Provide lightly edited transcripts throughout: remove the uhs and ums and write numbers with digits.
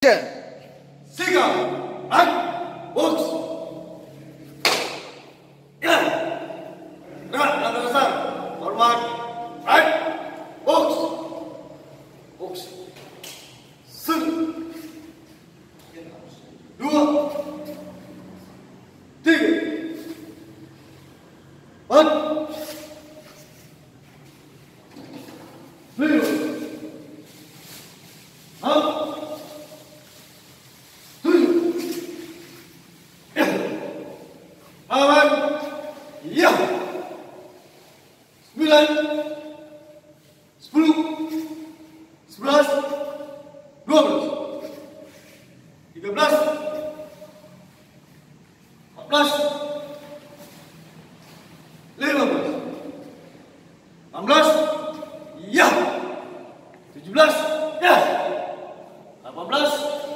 Siga, right, box. Ya, gerak langkah besar, hormat, right, box, box. Dua, tiga, empat, lima, enam. Aman, ya. 9, 10, 11, 12, 13, 14, 15, 16, ya. 17, ya. 18,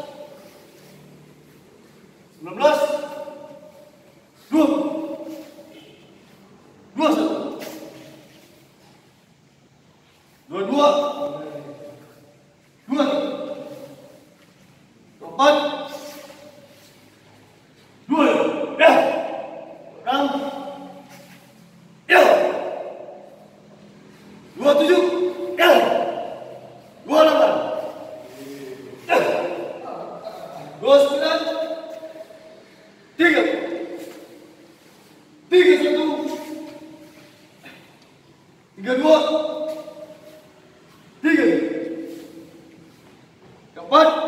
19, 32, 33, 34,